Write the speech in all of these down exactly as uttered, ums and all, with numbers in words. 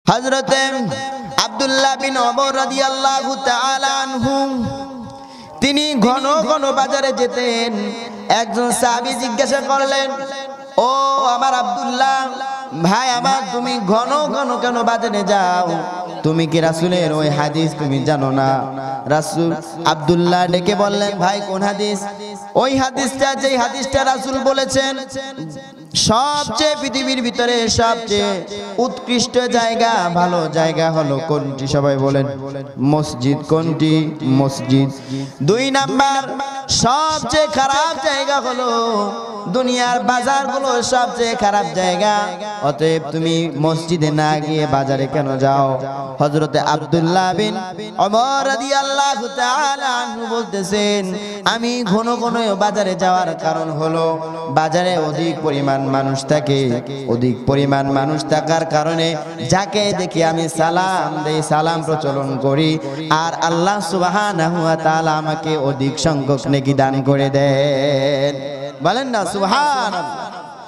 হযরতে আব্দুল্লাহ বিন ওমর রাদিয়াল্লাহু তাআলা আনহু তিনি ঘন ঘন বাজারে যেতেন। একজন সাহাবী জিজ্ঞাসা করলেন, ও আমার আব্দুল্লাহ ভাই আমার, তুমি ঘন ঘন কেন বাজারে যাও? তুমি কি রাসূলের ওই হাদিস তুমি জানো না? রাসূল আব্দুল্লাহ ডেকে বললেন, ভাই কোন হাদিস? ওই হাদিসটা যেই হাদিসটা রাসূল বলেছেন সবচেয়ে পৃথিবীর ভিতরে সবচেয়ে উৎকৃষ্ট জায়গা, ভালো জায়গা হলো কোনটি? সবাই বলেন মসজিদ। কোনটি? মসজিদ। দুই নাম্বার সবচেয়ে খারাপ জায়গা হলো দুনিয়ার বাজারগুলো সবচেয়ে খারাপ জায়গা, অতএব তুমি মসজিদে না গিয়ে বাজারে কেন যাও? হযরতে আব্দুল্লাহ বিন ওমর রাদিয়াল্লাহু তাআলা আনহু বলতেছেন, আমি ঘন ঘন বাজারে যাওয়ার কারণ হলো বাজারে অধিক পরিমাণ মানুষ থাকে। অধিক পরিমাণ মানুষ থাকার কারণে যাকে দেখি আমি সালাম দেই, সালাম প্রচলন করি, আর আল্লাহ সুবহানাহু ওয়া তাআলা আমাকে অধিক সংখ্যক নেকি দান করে দেন। বলেন না সুবহানাল্লাহ।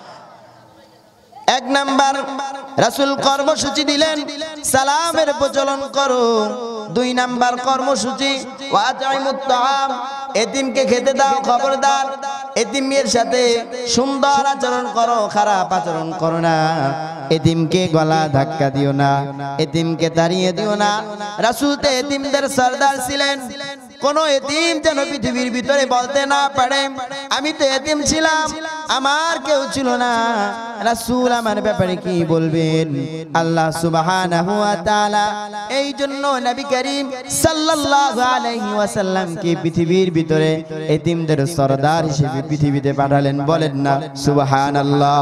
এক নাম্বার রাসূল কর্মসূচি দিলেন, সালামের প্রচলন করো। দুই নাম্বার কর্মসূচি ওয়াতাইমুত তাআম, এতিমকে খেতে দাও, খবরদার এতিমের সাথে সুন্দর আচরণ করো, খারাপ আচরণ করো না। এতিমকে গলা ধাক্কা দিও না, এতিমকে তাড়িয়ে দিও না। রাসূল তো এতিমদের সরদার ছিলেন। কোন এতিম যেন পৃথিবীর ভিতরে বলতে না পারে আমি তো এতিম ছিলাম, আমার কেউ ছিল না। রাসূল আমার ব্যাপারে কি বলবেন? আল্লাহ সুবহানাহু ওয়া তাআলা এই জন্য নবী করিম সাল্লাল্লাহু আলাইহি ওয়াসাল্লাম কে পৃথিবীর ভিতরে এতিমদের সরদার হিসেবে পৃথিবীতে পাঠালেন। বলেন না সুবহানাল্লাহ।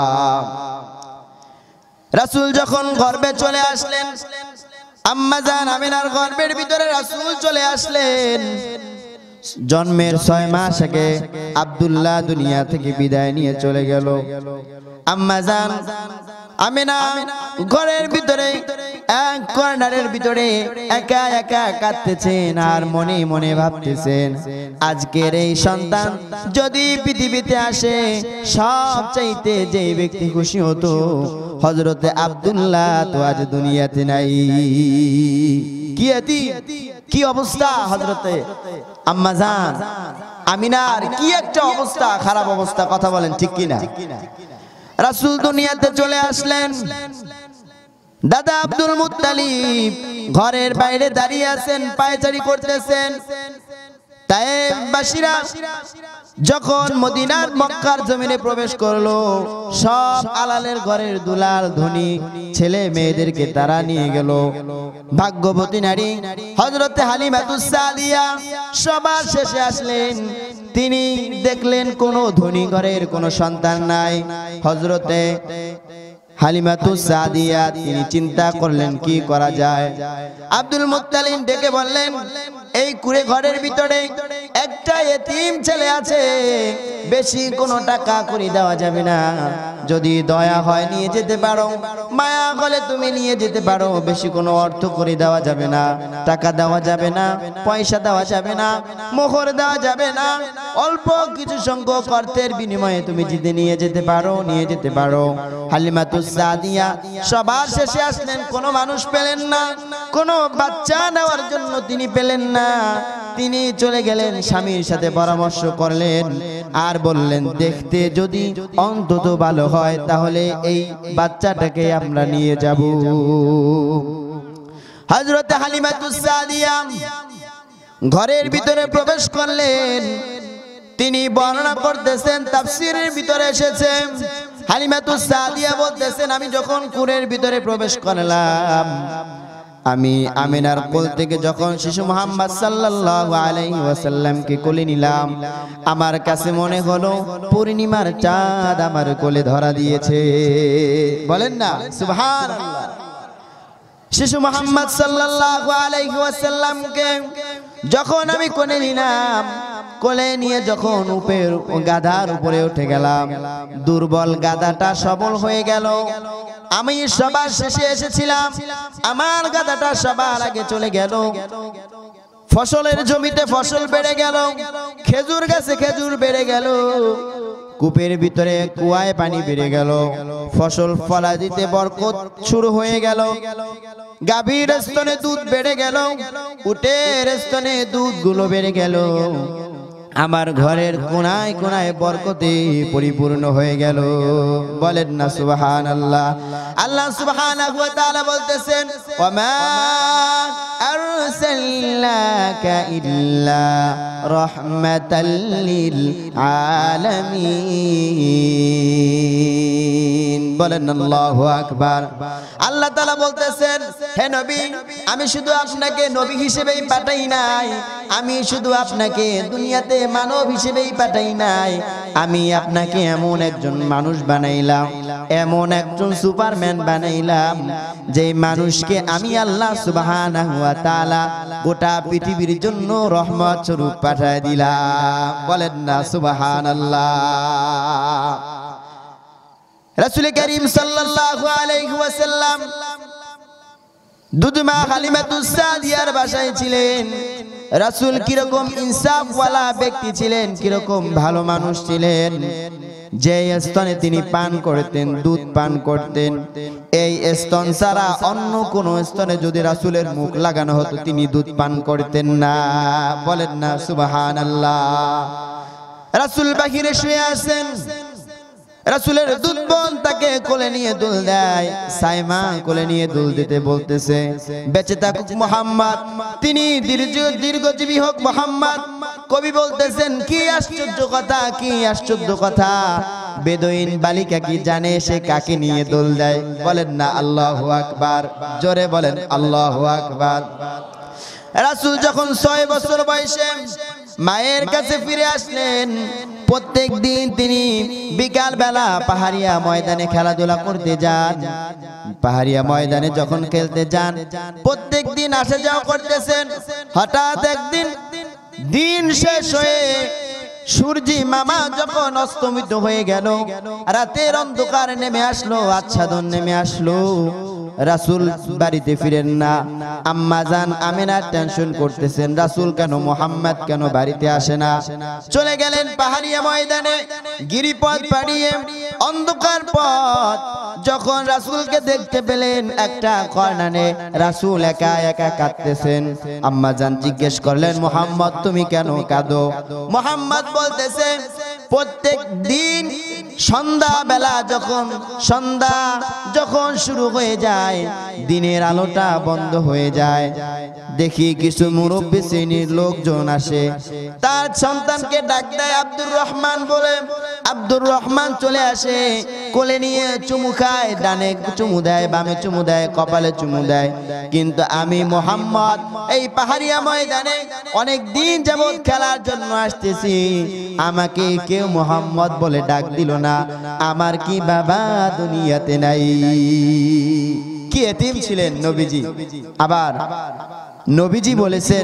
রাসূল যখন গর্ভে চলে আসলেন, আম্মা জান আমিনার গর্ভের ভিতরে রাসূল চলে আসলেন। জন্মের ছয় মাস আগে আব্দুল্লাহ দুনিয়া থেকে বিদায় নিয়ে চলে গেল। আম্মা জান আমিনা ঘরের ভিতরে এক কর্নারের ভিতরে একা একা কাঁদতেছেন আর মনে মনে ভাবতেছেন, আজকের এই সন্তান যদি পৃথিবীতে আসে সবচাইতে যে ব্যক্তি খুশি হতো হযরতে আব্দুল্লাহ তো আজ দুনিয়াতে নাই। কি এতিম, কি অবস্থা হযরতে আম্মা জান আমিনার, কি একটা অবস্থা, খারাপ অবস্থা। কথা বলেন ঠিক কিনা? রাসূল দুনিয়াতে চলে আসলেন। দাদা আব্দুল মুত্তালিব ঘরের বাইরে দাঁড়িয়ে আছেন, পায়চারি করতেছেন। তায়েফবাসীরা যখন মদিনার মক্কার জমিনে প্রবেশ করলো, সব আলালের ঘরের দুলাল ধনী ছেলে মেয়েদেরকে তারা নিয়ে গেল। ভাগ্যবতী নারী হযরতে হালিমাতুস সাদিয়া সবার শেষে আসলেন। তিনি দেখলেন কোন ধনী ঘরের কোন সন্তান নাই। হযরতে হালিমাতুস সাদিয়া তিনি চিন্তা করলেন কি করা যায়। আব্দুল মুত্তালিব ডেকে বললেন, এই কুড়ে ঘরের ভিতরে একটা এতিম ছেলে আছে, বেশি কোনো টাকা করে দেওয়া যাবে না, যদি দয়া হয় নিয়ে যেতে পারো, মায়া হলে তুমি নিয়ে যেতে পারো, বেশি কোনো অর্থ করে দেওয়া যাবে না, টাকা দেওয়া যাবে না, পয়সা দেওয়া যাবে না, মোহর দেওয়া যাবে না, অল্প কিছু সংখ্যক অর্থের বিনিময়ে তুমি যদি নিয়ে যেতে পারো নিয়ে যেতে পারো। হালিমাতুস সাদিয়া সবার শেষে আসলেন, কোনো মানুষ পেলেন না, কোনো বাচ্চা নেওয়ার জন্য তিনি পেলেন না। তিনি চলে গেলেন, স্বামীর সাথে পরামর্শ করলেন আর বললেন, দেখতে যদি অন্তত ভালো হয় তাহলে এই বাচ্চাটাকে আমরা নিয়ে যাব। হযরতে হালিমাতুস সাদিয়া ঘরের ভিতরে প্রবেশ করলেন। তিনি বর্ণনা করতেছেন, তাফসীরের ভিতরে এসেছে, হালিমাতুস সাদিয়া বলতেছেন, আমি যখন কুরের ভিতরে প্রবেশ করলাম, আমি আমিনার কোল থেকে যখন শিশু মুহাম্মদ সাল্লাল্লাহু আলাইহি ওয়াসাল্লামকে কোলে নিলাম, আমার কাছে মনে হলো পূর্ণিমার চাঁদ আমার কোলে ধরা দিয়েছে। বলেন না সুবহানাল্লাহ। শিশু মুহাম্মদ সাল্লাল্লাহু আলাইহি ওয়াসাল্লামকে যখন আমি কোলে নিলাম, কোলে নিয়ে যখন উপর গাধার উপরে উঠে গেলাম, দুর্বল গাধাটা সবল হয়ে গেল। আমি সবার শেষে এসেছিলাম, আমার গাধাটা সবার আগে চলে গেল। ফসলের জমিতে ফসল বেড়ে গেল, খেজুর গাছে খেজুর বেড়ে গেল, কূপের ভিতরে কুয়ায় পানি বেড়ে গেল, ফসল ফলা দিতে বরকত শুরু হয়ে গেল, গাভীর স্তনে দুধ বেড়ে গেল, উটের স্তনে দুধগুলো বেড়ে গেল, আমার ঘরের কোনায় কোনায় বরকতে পরিপূর্ণ হয়ে গেল। বলেন না সুবহানাল্লাহ। আল্লাহ সুবহানাহু ওয়া তাআলা বলতেছেন, ওয়ামা আরসালনাকা ইল্লা রাহমাতাল লিল আলামিন। বলেন আল্লাহু আকবার। আল্লাহ তাআলা বলতেছেন, হে নবী, আমি শুধু আপনাকে নবী হিসেবেই পাঠাই নাই, আমি শুধু আপনাকে দুনিয়াতে মানব হিসেবেই পাঠাই নাই, আমি আপনাকে এমন একজন মানুষ বানাইলাম, এমন একজন সুপারম্যান বানাইলাম, যে মানুষকে আমি আল্লাহ সুবহানাহু ওয়া তাআলা গোটা পৃথিবীর জন্য রহমত স্বরূপ পাঠিয়ে দিলাম। বলেন না সুবহানাল্লাহ। রাসূল করিম সাল্লাল্লাহু আলাইহি ওয়াসাল্লাম দুধমা হালিমাতুস সাদিয়ার বাসায় ছিলেন। রাসূল কিরকম ইনসাফওয়ালা ব্যক্তি ছিলেন, কিরকম ভালো মানুষ ছিলেন। যে স্তনে তিনি পান করতেন, দুধ পান করতেন, এই স্তন ছাড়া অন্য কোন স্তনে যদি রাসূলের মুখ লাগানো হতো তিনি দুধ পান করতেন না। বলেন না সুবহানাল্লাহ। রাসূল বাহিরে শুয়ে আছেন, রাসূলের দুধ বোন তাকে কোলে নিয়ে দুল দেয়, সাইমা কোলে নিয়ে দুল দিতে বলতেছে, বেঁচে থাকুক মুহাম্মদ, তিনি দীর্ঘ দীর্ঘজীবী হোক মুহাম্মদ। কবি বলতেছেন, কি আশ্চর্য কথা, কি আশ্চর্য কথা, বেদুইন বালিকা কি জানে সে কাকে নিয়ে দুল দেয়। বলেন না আল্লাহু আকবার, জোরে বলেন আল্লাহু আকবার। রাসূল যখন ছয় বছর বয়সে মায়ের কাছে ফিরে আসলেন, প্রত্যেক দিন তিনি বিকাল বেলা পাহাড়িয়া ময়দানে খেলাধুলা করতে যান। পাহাড়িয়া ময়দানে যখন খেলতে যান, প্রত্যেক দিন আসা যাওয়া করতেছেন। হঠাৎ একদিন দিন শেষ হয়ে সূর্যি মামা যখন অস্তমিত হয়ে গেল, রাতের অন্ধকার নেমে আসলো, আচ্ছাদন নেমে আসলো, রাসূল বাড়িতে ফিরেন না। আম্মা জান আমিনা টেনশন করতেছেন, রাসূল কেন, মুহাম্মদ কেন বাড়িতে আসে না। চলে গেলেন পাহাড়িয়া ময়দানে, গিরিপথ পাড়িয়ে অন্ধকার পথ। যখন রাসূলকে দেখতে পেলেন একটা কর্নারে রাসূল একা একা কাঁদতেছেন, আম্মা জান জিজ্ঞেস করলেন, মুহাম্মদ তুমি কেন কাঁদো? মুহাম্মদ বলতেছেন, প্রত্যেক দিন সন্ধ্যা বেলা যখন সন্ধ্যা যখন শুরু হয়ে যায়, দিনের আলোটা বন্ধ হয়ে যায়, দেখি কিছু মুরব্বী শ্রেণীর লোকজন আসে, তার সন্তানকে ডাক দেয় আব্দুর রহমান বলে। আব্দুর রহমান চলে আসে, কোলে নিয়ে চুমু খায়, ডানে চুমু দেয়, বামে চুমু দেয়, কপালে চুমু দেয়। কিন্তু আমি মুহাম্মদ এই পাহাড়িয়া ময়দানে অনেক দিন যাবত খেলার জন্য আসতেছি, আমাকে কেউ মুহাম্মদ বলে ডাক দিল না, আমার কি বাবা দুনিয়াতে নাই? কি এতিম ছিলেন নবীজি। আবার নবীজি বলেছেন,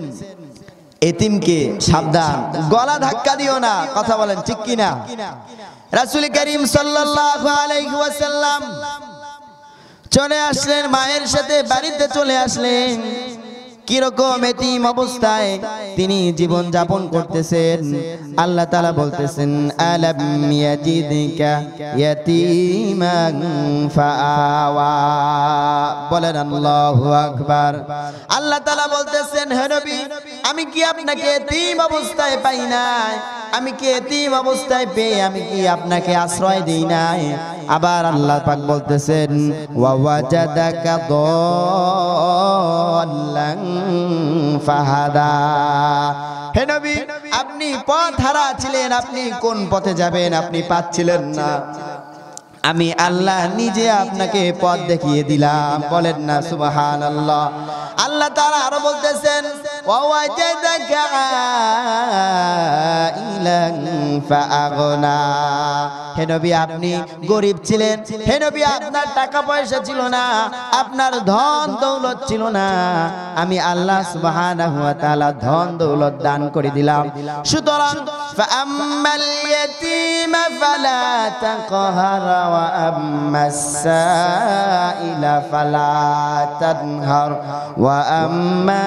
এতিমকে সাবধান, গলা ধাক্কা দিও না। কথা বলেন ঠিক কিনা? রাসূল করিম সাল্লাল্লাহু আলাইহি ওয়াসাল্লাম চলে আসলেন, মায়ের সাথে বাড়িতে চলে আসলেন। কিরকম এতিম অবস্থায় তিনি জীবন যাপন করতেছেন। আল্লাহ তাআলা বলতেছেন, আলাম ইয়াজিদকা ইয়াতীমান ফাআওয়া। বলেন আল্লাহু আকবার। আল্লাহ তাআলা বলতেছেন, হে নবী, আমি কি আপনাকে এতিম অবস্থায় পাই নাই? আমি কি এতিম অবস্থায় পেয়ে আমি কি আপনাকে আশ্রয় দেই নাই? আবার আল্লাহ পাক বলতেছেন, ওয়া ওয়াজাদাকা দাল্লান ফাহাদা। হে নবী, আপনি পথ হারা ছিলেন, আপনি কোন পথে যাবেন আপনি পাচ্ছিলেন না, আমি আল্লাহ নিজে আপনাকে পথ দেখিয়ে দিলাম। বলেন না সুবহানাল্লাহ। আল্লাহ তাআলা আরো বলতেছেন, ওয়া ওয়াজাদাকা আইলান ফাআগনা। হে নবী, আপনি গরিব ছিলেন, হে নবী, আপনার টাকা পয়সা ছিল না, আপনার ধন দৌলত ছিল না, আমি আল্লাহ সুবহানাহু ওয়া তাআলা ধন দৌলত দান করে দিলাম। সুতরাং ফাআম্মাল ইয়াতীমা ফালা তাকহার ওয়া আম্মাস সাইলা ফালা তানহার ওয়া আম্মা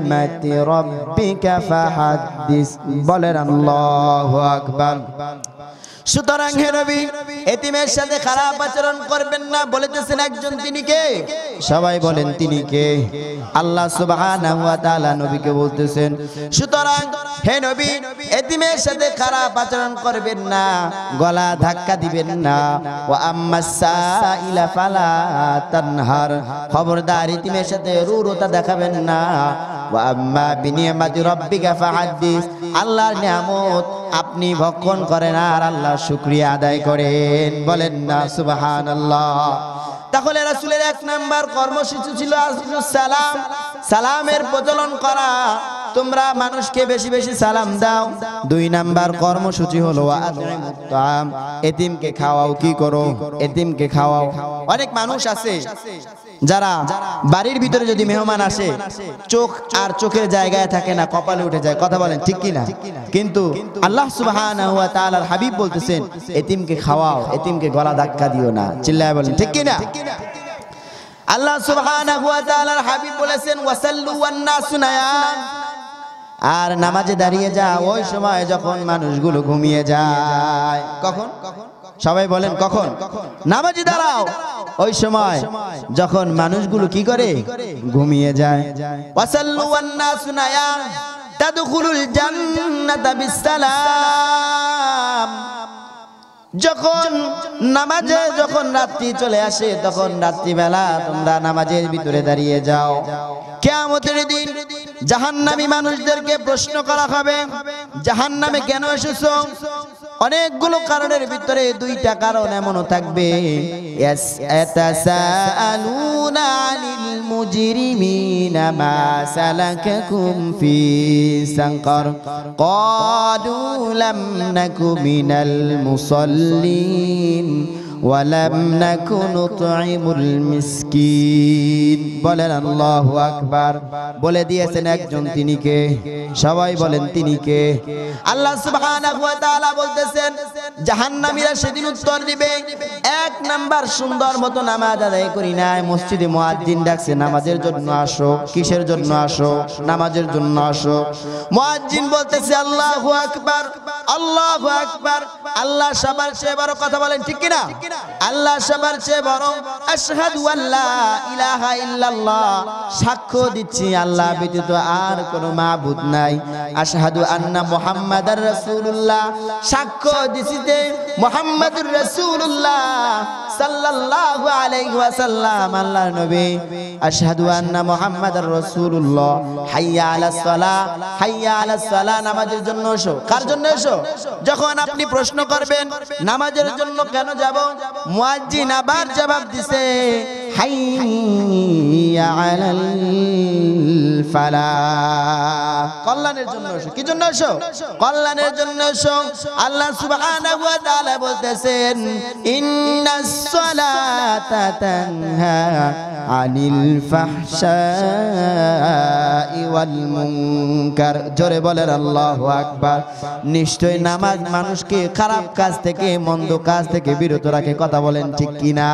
বিনি'মাতি রাব্বিকা ফাহাদ্দিস। বলেন আল্লাহু আকবার। সুতরাং হে নবী এতিমের সাথে খারাপ আচরণ করবেন না বলেছেন একজন, তিনি কে? সবাই বলেন তিনি কে? আল্লাহ সুবহানাহু ওয়া তাআলা নবীকে বলতেছেন। সুতরাং হে নবী এতিমের সাথে খারাপ আচরণ করবেন না, গলা ধাক্কা দিবেন না। ওয়া আম্মাস সাইলা ফালা তানহার, খবরদার এতিমের সাথে রূঢ়তা দেখাবেন না। ওয়া আম্মা বিনিয়ামাতি রাব্বিকা ফাহাদ্দিস, আল্লাহর নিয়ামত আপনি ভক্ষণ করেন আর আল্লাহর শুকরিয়া আদায় করেন। বলেন না সুবহানাল্লাহ। তাহলে রাসূলের এক নাম্বার কর্মসূচি ছিল আফশুস সালাম, সালামের প্রচলন করা। তোমরা মানুষকে বেশি বেশি সালাম দাও। দুই নাম্বার কর্মসূচি হলো আত'ইমুত তা'আম, এতিমকে খাওয়াও। কি করো? এতিমকে খাওয়াও। অনেক মানুষ আছে যারা বাড়ির ভিতরে যদি মেহমান আসে, চোখ আর চোখের জায়গায় থাকে না, কপালে উঠে যায়। কথা বলেন ঠিক কি না? কিন্তু আল্লাহ সুবহানাহু ওয়া তাআলার হাবিব বলতেছেন এতিমকে খাওয়াও, এতিমকে গলা ধাক্কা দিও না। চিল্লায় বলেন ঠিক কি না? আল্লাহ সুবহানাহু ওয়া তাআলার হাবিব বলেছেন ওয়াসাল্লু ওয়ান নাসু নায়াম, আর নামাজে দাঁড়িয়ে যাও ওই সময় যখন মানুষগুলো ঘুমিয়ে যায়। কখন? সবাই বলেন কখন? নামাজে দাঁড়াও ওই সময় যখন মানুষগুলো কি করে? ঘুমিয়ে যায়। ওয়াসাল্লু ওয়ান নাসু নায়াম তাদখুলুল জান্নাতা বিসসালাম, যখন নামাজে যখন রাত্রি চলে আসে তখন রাত্রিবেলা তোমরা নামাজের ভিতরে দাঁড়িয়ে যাও। কিয়ামতের দিন জাহান্নামী মানুষদেরকে প্রশ্ন করা হবে, জাহান্নামে কেন এসেছো? অনেকগুলো কারণের ভিতরে দুইটা কারণ এমনও থাকবে, ইয়াতাসাআলুনা আনিল মুজরিমিনা মা সালাকাকুম ফি সাকার ক্বালু লাম নাকু মিনাল মুসাল্লিন ওয়া লাম নাকু নুতঈমুল মিসকিন। বলেন আল্লাহু আকবার। বলে দিয়েছেন একজন, তিনি কে? সবাই বলেন তিনি কে? আল্লাহ সুবহানাহু ওয়া তাআলা বলতেছেন জাহান্নামীরা সেদিন উত্তর দিবে, এক নাম্বার সুন্দর মতো নামাজ আদায় করি নাই, মসজিদে মুয়াজ্জিন ডাকছে নামাজের জন্য আসো। কিসের জন্য আসো? নামাজের জন্য আসো। মুয়াজ্জিন বলতেছে আল্লাহু আকবার, আল্লাহু আকবার। আল্লাহ সবার চেয়ে বড়। কথা বলেন ঠিক কি না? আল্লাহ সবার চেয়ে বড়। আশহাদু আল্লা ইলাহা ইল্লাল্লাহ, সাক্ষ্য দিচ্ছি আল্লাহ ব্যতীত আর কোনো মাবুদ নাই। আশহাদু আন্না মুহাম্মাদার রাসূলুল্লাহ, সাক্ষ্য দিচ্ছি যে মুহাম্মাদুর রাসূলুল্লাহ সাল্লাল্লাহু আলাইহি ওয়াসাল্লাম আল্লাহর নবী। আশহাদু আন্না মুহাম্মাদার রাসূলুল্লাহ। হাইয়া আলাস সালাহ, হাইয়া আলাস সালাহ, নামাজের জন্য এসো। কার জন্য এসো? যখন আপনি প্রশ্ন করবেন নামাজের জন্য কেন যাব, মুয়াজ্জিন আবার জবাব দিছে হাইয়া আলাল ফালাহ, কল্যাণের জন্য এসো। কি জন্য এসো? কল্যাণের জন্য এসো। আল্লাহ সুবহানাহু ওয়া তাআলা বলতেছেন ইন্নাস সালাতা তানহা আনিল ফাহশাই ওয়াল মুনকার। জোরে বলেন আল্লাহু আকবার। নিশ্চয় নামাজ মানুষকে খারাপ কাজ থেকে, মন্দ কাজ থেকে বিরত রাখে। কথা বলেন ঠিক কিনা?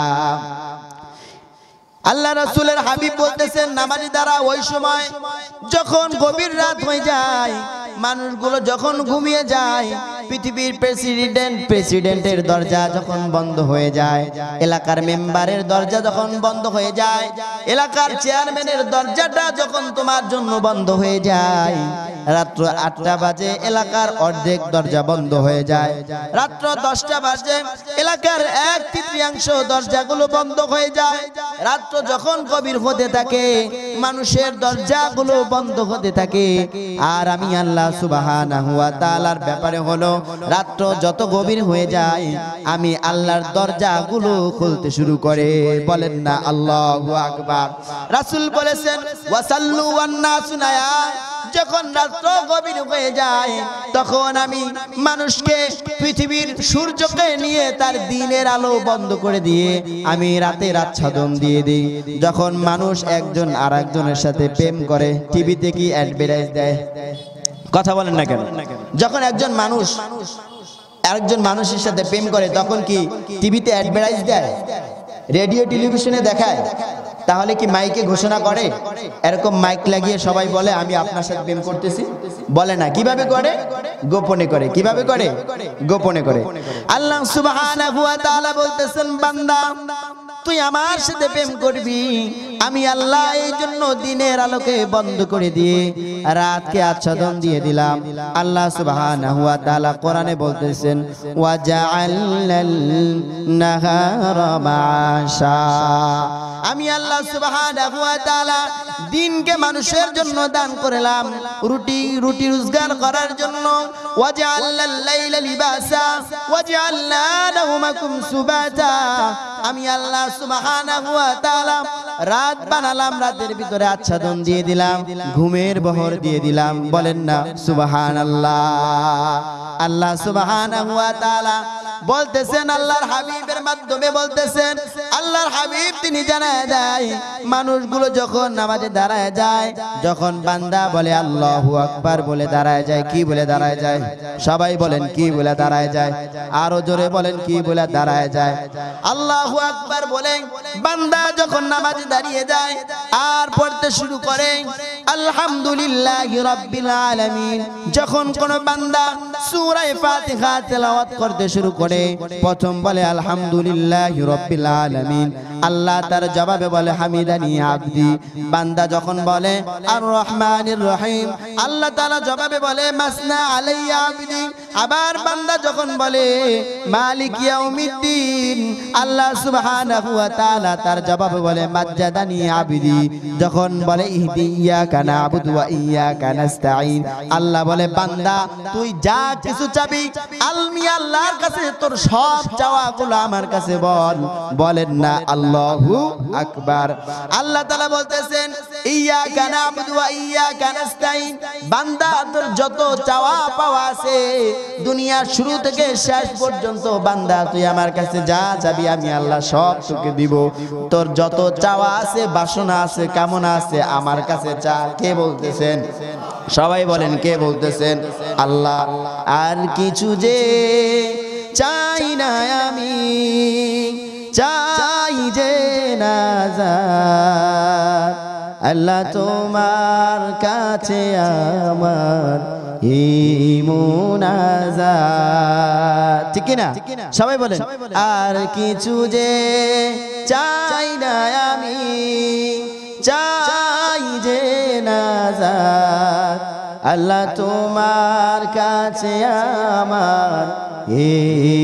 আল্লাহ রাসূলের হাবিব বলতেছেন নামাজি দ্বারা ওই সময় যখন গভীর রাত হয়ে যায়, মানুষগুলো যখন ঘুমিয়ে যায়, পৃথিবীর প্রেসিডেন্ট প্রেসিডেন্টের দরজা যখন বন্ধ হয়ে যায়, এলাকার মেম্বারের দরজা যখন বন্ধ হয়ে যায়, এলাকার চেয়ারম্যানের দরজাটা যখন তোমার জন্য বন্ধ হয়ে যায়, রাত্র আটটা বাজে এলাকার অর্ধেক দরজা বন্ধ হয়ে যায়, রাত্র দশটা বাজে এলাকার এক তৃতীয়াংশ দরজাগুলো বন্ধ হয়ে যায়, রাত্র যখন গভীর হতে থাকে মানুষের দরজাগুলো বন্ধ হতে থাকে। আর আমি আল্লাহ সুবহানাহু ওয়া তাআলার ব্যাপারে হলো রাত্র যত গভীর হয়ে যায় আমি আল্লাহর দরজাগুলো খুলতে শুরু করে। বলেন না আল্লাহু আকবার। রাসূল বলেছেন ওয়াসাল্লু ওয়ান নাসু নায়াম, যখন রাত্র গভীর হয়ে যায় তখন আমি মানুষকে, পৃথিবীর সূর্যকে নিয়ে তার দিনের আলো বন্ধ করে দিয়ে আমি রাতের আচ্ছাদন দিয়ে দিই। যখন মানুষ একজন আর একজনের সাথে প্রেম করে, টিভিতে কি অ্যাডভার্টাইজ দেয়? কথা বলেন না কেন? যখন একজন মানুষ আরেকজন মানুষের সাথে প্রেম করে তখন কি টিভিতে অ্যাডভার্টাইজ দেয়? রেডিও টেলিভিশনে দেখায়? তাহলে কি মাইকে ঘোষণা করে? এরকম মাইক লাগিয়ে সবাই বলে আমি আপনার সাথে প্রেম করতেছি? বলে না। কিভাবে করে? গোপনে করে। কিভাবে করে? গোপনে করে। আল্লাহ সুবহানাহু ওয়া তাআলা বলতেছেন, বান্দা তুই আমার সাথে প্রেম করবি, আমি আল্লাহ এই জন্য দিনের আলোকে বন্ধ করে দিয়ে রাতকে আচ্ছাদন দিয়ে দিলাম। আল্লাহ সুবহানাহু ওয়া তাআলা কোরআনে বলতেছেন, ওয়া জাআলনাল নাহারা মাআশা, আমি আল্লাহ সুবহানাহু ওয়া তাআলা দিনকে মানুষের জন্য দান করলাম, রুটি রুটি রোজগার করার জন্য। ওয়া জাআলনাল লাইলা লিবাসা ওয়া জাআলনা নাওমাকুম সুবাতা, আমি আল্লাহ সুবহানাহু ওয়া তাআলা রাত বানালাম, রাতের ভিতরে আচ্ছাদন দিয়ে দিলাম, ঘুমের বহর দিয়ে দিলাম। বলেন না সুবহানাল্লাহ। আল্লাহ সুবহানাহু ওয়া তাআলা বলতেছেন, আল্লাহর হাবিবের মাধ্যমে বলতেছেন, আল্লাহর হাবিব তিনি জানায় দেয় মানুষগুলো যখন নামাজে দাঁড়ায় যায়, যখন বান্দা বলে আল্লাহু আকবার বলে দাঁড়ায় যায়, কি বলে দাঁড়ায় যায়? সবাই বলেন কি বলে দাঁড়ায় যায়? আরো জোরে বলেন কি বলে দাঁড়ায় যায়? আল্লাহু আকবার বলে বান্দা যখন নামাজে দাঁড়িয়ে যায় আর পড়তে শুরু করে আলহামদুলিল্লাহি রাব্বিল আলামিন, যখন কোন বান্দা সূরা ফাতিহা তেলাওয়াত করতে শুরু করে প্রথম বলে আলহামদুলিল্লাহি রাব্বিল আলামিন, আল্লাহ তার জবাবে বলে হামিদানি আবদি। বান্দা যখন বলে আর রহমানির রহিম, আল্লাহ তাআলা জবাবে বলে মাসনা আলাইয়া আবদি। আবার বান্দা যখন বলে মালিক ইয়াউমিদ্দিন, আল্লাহ সুবহানাহু ওয়া তাআলা তার জবাবে বলে মাজ্জাদানি আবদি। যখন বলে ইহদি ইয়াকা নাবুদু ওয়া ইয়াকা নাস্তাঈন, আল্লাহ বলে বান্দা তুই যা কিছু চাবি আমি আল্লাহর কাছে তোর সব চাওয়াগুলো আমার কাছে বল। বলেন না আল্লাহু আকবার। আল্লাহ তাআলা বলতেছেন ইয়াকা নাবুদু ওয়া ইয়াকা নাস্তাঈন, বান্দা তোর যত চাওয়া পাওয়া আছে দুনিয়ার শুরু থেকে শেষ পর্যন্ত বান্দা তুই আমার কাছে যা চাবি আমি আল্লাহ সব তোকে দিব। তোর যত চাওয়া আছে, বাসনা আছে, কামনা আছে আমার কাছে চা। কে বলতেছেন? সবাই বলেন কে বলতেছেন? আল্লাহ। আর কিছু যে চাই না আমি, চাই যে নাজাত, আল্লাহ তোমার কাছে আমার এই মুনাজাত। ঠিক না? সবাই বলেন আর কিছু যে চাই না আমি, চাই যে নাজাত, আল্লাহ তোমার কাছে আমার এই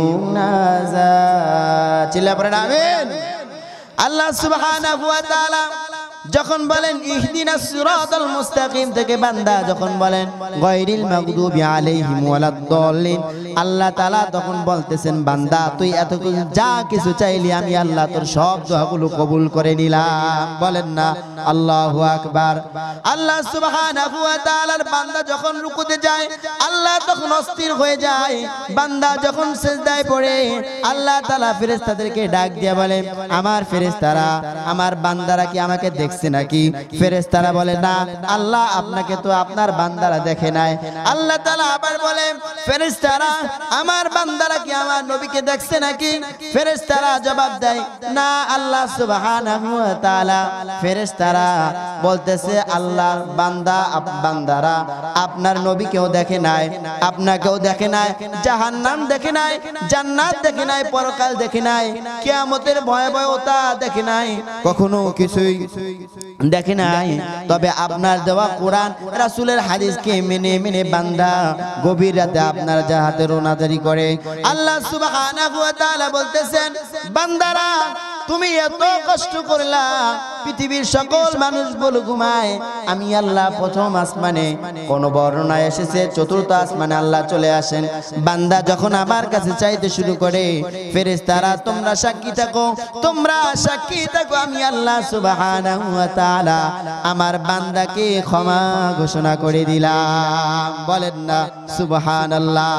মুনাজাত। চিল্লা পড়েন আমিন। আল্লাহ সুবহানাহু ওয়া তাআলা যখন বলেন ইহদিনাস সিরাতাল মুস্তাকিম থেকে বান্দা যখন বলেন গায়রিল মাগদুবি আলাইহিম ওয়ালাদ-দাল্লিন, আল্লাহ তাআলা তখন বলতেছেন বান্দা তুই এত যা কিছু চাইলি আমি আল্লাহ তোর সব দোয়াগুলো কবুল করে নিলাম। বলেন না আল্লাহু আকবার। আল্লাহ সুবহানাহু ওয়া তাআলার বান্দা যখন রুকুতে যায় আল্লাহ তখন অস্থির হয়ে যায়। বান্দা যখন সিজদায় পড়ে আল্লাহ তাআলা ফেরেশতাদেরকে ডাক দিয়ে বলে আমার ফেরেশতারা আমার বান্দারা কি আমাকে দেখছে নাকি? ফেরেশতারা বলে না আল্লাহ আপনাকে তো আপনার বান্দারা দেখে নাই। আল্লাহ তাআলা আবার বলে ফেরেশতারা আমার বান্দারা কি আমার নবীকে দেখছে নাকি? ফেরেশতারা জবাব দেয় না আল্লাহ সুবহানাহু ওয়া তাআলা। ফেরেশতারা বলতেছে আল্লাহর বান্দা বান্দারা আপনার নবীকেও দেখে নাই, আপনাকেও দেখে নাই, জাহান্নাম দেখে নাই, জান্নাত দেখে নাই, পরকাল দেখে নাই, কিয়ামতের ভয়াবহতা দেখে নাই, কখনো কিছুই দেখে নাই। তবে আপনার দেওয়া কোরআন রাসূলের হাদিসকে মেনে মেনে বান্দা গভীর রাতে আপনার জাহাতে রোনাজারি করে। আল্লাহ সুবহানাহু ওয়া তাআলা বলতেছেন বান্দারা তুমি এত কষ্ট করলা, পৃথিবীর সকল মানুষ বলে ঘুমায়, আমি আল্লাহ প্রথম আসমানে, কোন বর্ণনায় এসেছে চতুর্থ আসমানে আল্লাহ চলে আসেন। বান্দা যখন আমার কাছে চাইতে শুরু করে ফেরেশতারা তোমরা সাক্ষী থাকো, তোমরা সাক্ষী থাকো আমি আল্লাহ সুবহানাহু ওয়া তাআলা আমার বান্দাকে ক্ষমা ঘোষণা করে দিলাম। বলেন না সুবহানাল্লাহ।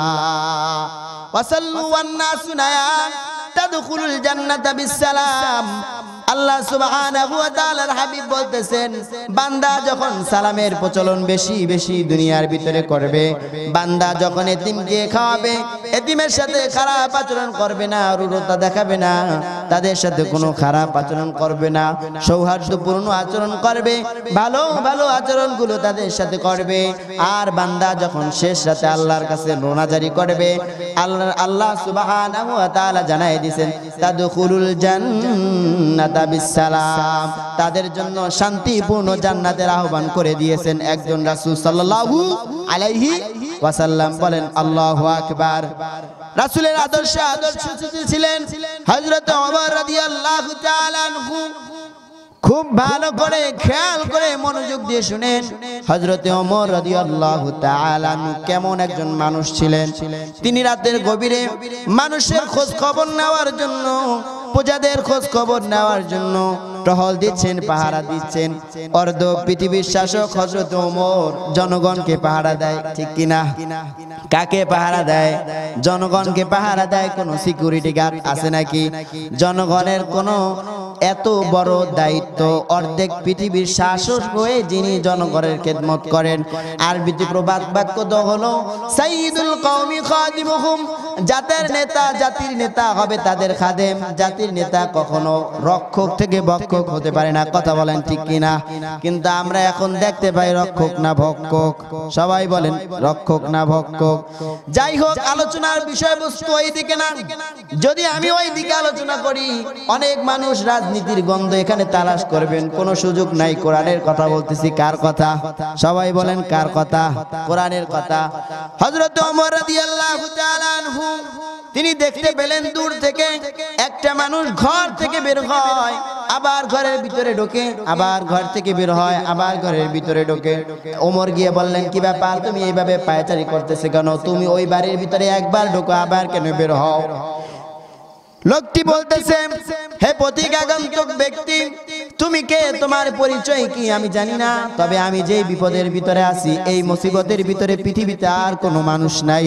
ওয়াসাল্লু ওয়ান নাসু নায়াম তাদখুলুল জান্নাতা বিসসালাম। আল্লাহ সুবহানাহু ওয়া তাআলার হাবিব বলতেছেন, বান্দা যখন সালামের প্রচলন বেশি বেশি দুনিয়ার ভিতরে করবে, বান্দা যখন এতিমকে খাওয়াবে, এতিমের সাথে খারাপ আচরণ করবে না, রূঢ়তা দেখাবে না, তাদের সাথে কোনো খারাপ আচরণ করবে না, সৌহার্দ্যপূর্ণ আচরণ করবে, ভালো ভালো আচরণগুলো তাদের সাথে করবে। আর বান্দা যখন শেষ রাতে আল্লাহর কাছে রোনাজারি করবে, আল্লাহ আল্লাহ সুবহানাহু ওয়া তাআলা জানাই দিয়েছেন, তাদখুলুল জান্নাতা বিসসালাম, তাদের জন্য শান্তিপূর্ণ জান্নাতের আহ্বান করে দিয়েছেন একজন রাসূল সাল্লাল্লাহু আলাইহি ওয়াসাল্লাম। বলেন আল্লাহু আকবার। রাসূলের আদর্শ আদর্শ ছিলেন হযরত ওমর রাদিয়াল্লাহু তাআলা আনহু। খুব ভালো করে খেয়াল করে মনোযোগ দিয়ে শুনেন, হযরত ওমর রাদিয়াল্লাহু তাআলা আনহু কেমন একজন মানুষ ছিলেন। তিনি রাতের গভীরে মানুষের খোঁজ খবর নেওয়ার জন্য, প্রজাদের খোঁজ খবর নেওয়ার জন্য টহল দিচ্ছেন, পাহারা দিচ্ছেন। অর্ধ পৃথিবীর শাসক হযরত ওমর জনগণকে পাহারা দেয়, ঠিক কিনা? কাকে পাহারা দেয়? জনগণকে পাহারা দেয়। কোনো সিকিউরিটি গার্ড আছে নাকি? জনগণের কোনো এত বড় দায়িত্ব, অর্ধেক পৃথিবীর শাসক হয়ে যিনি জনগণের খেদমত করেন। আরবিতে প্রবাদ বাক্য তো হলো সাইয়্যিদুল কওমি খাদিমুহুম, জাতির নেতা জাতির নেতা হবে তাদের খাদেম। জাতির নেতা কখনো রক্ষক থেকে ভক্ষক হতে পারে না, কথা বলেন ঠিক কিনা? কিন্তু আমরা এখন দেখতে পাই রক্ষক না ভক্ষক। সবাই বলেন রক্ষক না ভক্ষক। যাই হোক, আলোচনার বিষয়বস্তু ওই দিকে না। যদি আমি ওই দিকে আলোচনা করি, অনেক মানুষ রাজনীতির গন্ধ এখানে তালাশ করবেন, কোনো সুযোগ নাই। কোরআনের কথা বলতেছি। কার কথা? সবাই বলেন কার কথা? কোরআনের কথা। হযরত ওমর রাদিয়াল্লাহু তাআলা আনহু তিনি দেখতে পেলেন দূর থেকে একটা মানুষ ঘর থেকে বের হয়, আবার ঘরের ভিতরে ঢোকে, আবার ঘর থেকে বের হয়, আবার ঘরের ভিতরে ঢোকে। ওমর গিয়ে বললেন, কি ব্যাপার, তুমি এইভাবে পায়চারি করতেছে কেন? তুমি ওই বাড়ির ভিতরে একবার ঢোকো, আবার কেন বের হও? লোকটি বলতেছে, হে পথিক আগন্তুক ব্যক্তি, তুমি কে? তোমার পরিচয় কি? আমি জানি না, তবে আমি যেই বিপদের ভিতরে আছি, এই মুসিবতের ভিতরে পৃথিবীতে আর কোনো মানুষ নাই।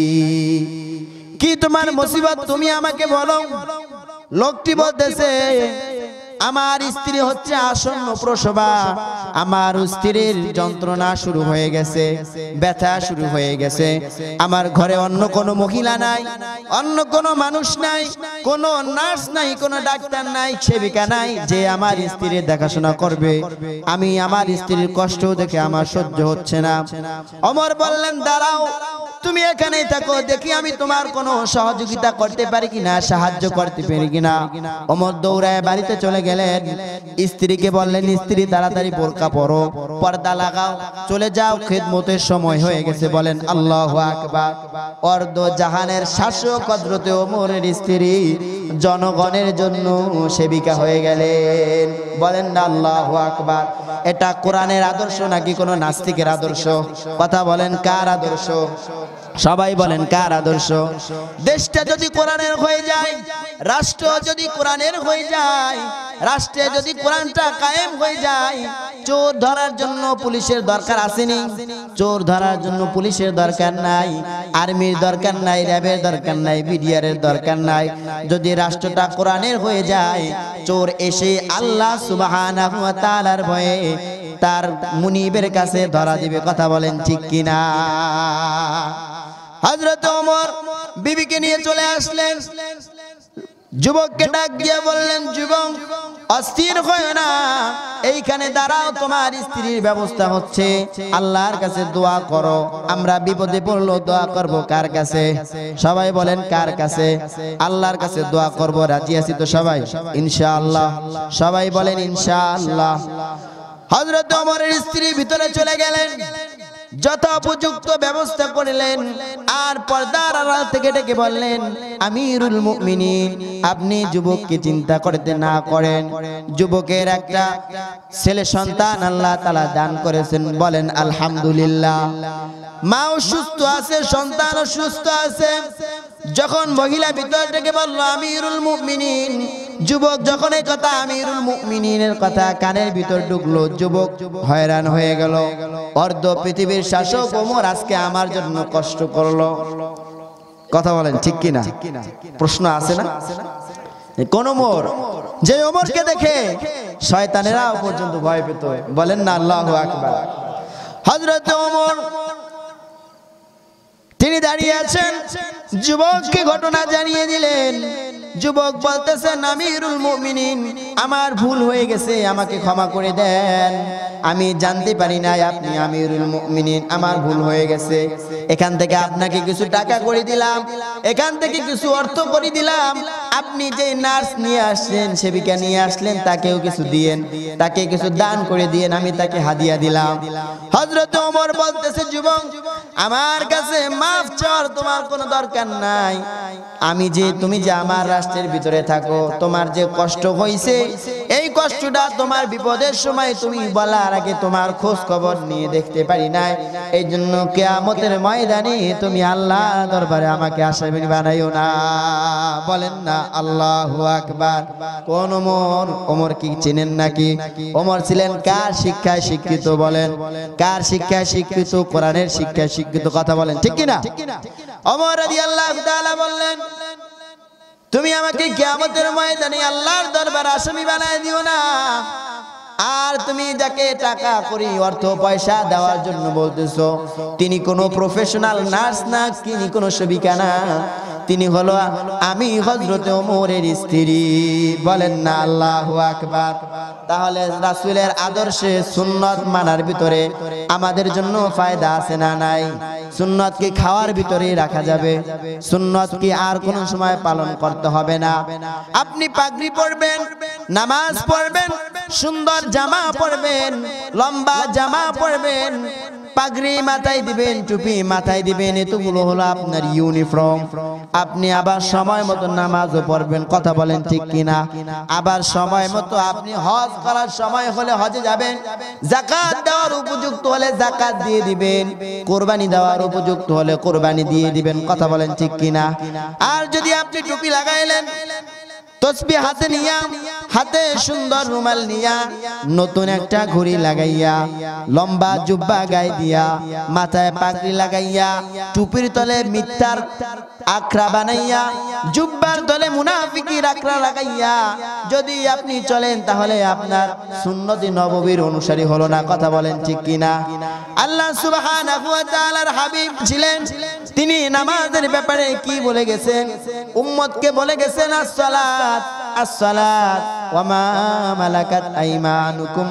কি তোমার মুসিবত, তুমি আমাকে বলো। লোকটি বলতেছে, আমার স্ত্রী হচ্ছে আসন্ন প্রসবা, আমার স্ত্রীর যন্ত্রণা শুরু হয়ে গেছে, ব্যথা শুরু হয়ে গেছে। আমার ঘরে অন্য কোনো মহিলা নাই, অন্য কোনো মানুষ নাই, কোনো নার্স নাই, কোনো ডাক্তার নাই, সেবিকা নাই, যে আমার স্ত্রীর দেখাশোনা করবে। আমি আমার স্ত্রীর কষ্ট দেখে আমার সহ্য হচ্ছে না। ওমর বললেন, দাঁড়াও, তুমি এখানেই থাকো, দেখি আমি তোমার কোনো সহযোগিতা করতে পারি কিনা, সাহায্য করতে পারি কিনা। ওমর দৌড়ায় বাড়িতে চলে গেলেন। স্ত্রীকে বললেন, স্ত্রী তাড়াতাড়ি বোরকা পরো, পর্দা লাগাও, চলে যাও, খেদমতের সময় হয়ে গেছে। বলেন আল্লাহু আকবার। অর্ধ জাহানের শাসক হযরত ওমরের স্ত্রী জনগণের জন্য সেবিকা হয়ে গেলেন। বলেন না আল্লাহু আকবার। এটা কোরআনের আদর্শ নাকি কোনো নাস্তিকের আদর্শ? কথা বলেন কার আদর্শ? সবাই বলেন কার আদর্শ? দেশটা যদি কোরআনের হয়ে যায়, রাষ্ট্র যদি কোরআনের হয়ে যায়, রাষ্ট্রে যদি কোরআনটা কায়েম হয়ে যায়, চোর ধরার জন্য পুলিশের দরকার আসেনি? চোর ধরার জন্য পুলিশের দরকার নাই, আর্মির দরকার নাই, র্যাবের দরকার নাই, বিডিআরের দরকার নাই। যদি রাষ্ট্রটা কোরআনের হয়ে যায়, চোর এসে আল্লাহ সুবহানাহু ওয়া তাআলার ভয়ে তার মুনিবের কাছে ধরা দিবে। কথা বলেন ঠিক কিনা? হযরত ওমর বিবিকে নিয়ে চলে আসলেন। যুবককে ডাক দিয়ে বললেন, যুবক, অস্থির হয় না, এইখানে দাঁড়াও, তোমার স্ত্রীর ব্যবস্থা হচ্ছে, আল্লাহর কাছে দোয়া করো। আমরা বিপদে পড়লো দোয়া করব কার কাছে? সবাই বলেন কার কাছে? আল্লাহর কাছে দোয়া করব। রাজি আছি তো সবাই? ইনশাআল্লাহ। সবাই বলেন ইনশাআল্লাহ। হযরত ওমরের স্ত্রী ভিতরে চলে গেলেন, যথোপযুক্ত ব্যবস্থা করলেন, আর পর্দার আড়াল থেকে ডেকে বললেন, আমিরুল মুমিনিন, আপনি যুবককে চিন্তা করতে না করেন, যুবকের একটা ছেলে সন্তান আল্লাহ তাআলা দান করেছেন। বলেন আলহামদুলিল্লাহ। মাও সুস্থ আছে, সন্তানও সুস্থ আছে। যখন মহিলা ভিতর থেকে বলল আমিরুল মুমিনিন, যুবক যখন এই কথা আমিরুল মুমিনিনের কথা কানের ভিতর ঢুকলো, যুবক হয়রান হয়ে গেল। অর্ধ পৃথিবীর শাসক ওমর আজকে আমার জন্য কষ্ট করলো। কথা বলেন ঠিক কিনা? প্রশ্ন আছে না? কোন ওমর? যে ওমরকে দেখে শয়তানেরাও পর্যন্ত ভয় পেত। বলেন না আল্লাহু আকবার। হযরত ওমর তিনি দাঁড়িয়ে আছেন, যুবককে ঘটনা জানিয়ে দিলেন। যুবক বলতেছেন, আমিরুল মুমিনিন, আমার ভুল হয়ে গেছে, আমাকে ক্ষমা করে দেন, আমি জানতে পারি নাই আপনি আমিরুল মুমিনিন, আমার ভুল হয়ে গেছে। এখান থেকে আপনাকে কিছু টাকা করে দিলাম, এখান থেকে কিছু অর্থ করে দিলাম, আপনি যে নার্স নিয়ে আসলেন, সেবিকা নিয়ে আসলেন, তাকেও কিছু দিয়েন, তাকে কিছু দান করে দিয়েন, আমি তাকে হাদিয়া দিলাম। হযরত ওমর বলতেছে, যুবক আমার কাছে মাফ চাওয়ার তোমার কোনো দরকার নাই, আমি যে তুমি যে আমার রাষ্ট্রের ভিতরে থাকো, তোমার যে কষ্ট হয়েছে, এই কষ্টটা তোমার বিপদের সময় তুমি বলার আগে তোমার খোঁজ খবর নিয়ে দেখতে পারি নাই, এই জন্য কিয়ামতের ময়দানে তুমি আল্লাহ দরবারে আমাকে আসামি বানাইও না। বলেন না আল্লাহু আকবার। কোন ওমর? ওমর কি চিনেন নাকি? ওমর ছিলেন কার শিক্ষায় শিক্ষিত? বলেন কার শিক্ষায় শিক্ষিত? কোরআনের শিক্ষায় শিক্ষিত। কথা বলেন ঠিক কিনা? ওমর রাদিয়াল্লাহু তাআলা বললেন, তুমি আমাকে কিয়ামতের ময়দানে আল্লাহর দরবারে আসামি বানায় দিও না। আর তুমি যাকে টাকা করি অর্থ পয়সা দেওয়ার জন্য বলতেছো, তিনি কোনো প্রফেশনাল নার্স না, তিনি কোনো সেবিকা না, তিনি হলো আমি হযরত ওমরের স্ত্রী। বলেন না আল্লাহু আকবার। তাহলে রাসূলের আদর্শে সুন্নাত মানার ভিতরে আমাদের জন্য ফায়দা আছে না নাই? সুন্নাত কি খাওয়ার ভিতরে রাখা যাবে? সুন্নাত কি আর কোন সময় পালন করতে হবে না? আপনি পাগড়ি পরবেন, নামাজ পড়বেন, সুন্দর জামা পরবেন, লম্বা জামা পরবেন, পাগড়ি মাথায় দিবেন, টুপি মাথায় দিবেন, এতগুলো হলো আপনার ইউনিফর্ম। আপনি আবার সময় মতো নামাজও পড়বেন। কথা বলেন ঠিক কিনা? আবার সময় মতো আপনি হজ করার সময় হলে হজে যাবেন, যাকাত দেওয়ার উপযুক্ত হলে যাকাত দিয়ে দিবেন, কুরবানি দেওয়ার উপযুক্ত হলে কুরবানি দিয়ে দিবেন। কথা বলেন ঠিক কিনা? আর যদি আপনি টুপি লাগাইলেন, তসবিহ হাতে নিয়া, হাতে সুন্দর রুমাল নিয়া, নতুন একটা ঘড়ি লাগাইয়া, লম্বা জুব্বা গায়ে দিয়া, মাথায় পাগড়ি লাগাইয়া, টুপির তলে মিথ্যার আখড়া বানাইয়া, জুব্বার তলে মুনাফিকির আখড়া লাগাইয়া যদি আপনি চলেন, তাহলে আপনার সুন্নতি নববীর অনুসারী হলো না। কথা বলেন ঠিক কিনা? আল্লাহ সুবহানাহু ওয়া তাআলার হাবিব ছিলেন, তিনি নামাজের ব্যাপারে কি বলে গেছেন? উম্মতকে বলে গেছেন, আসসালাত আসসালাত ওয়া মা মালাকাত আইমানুকুম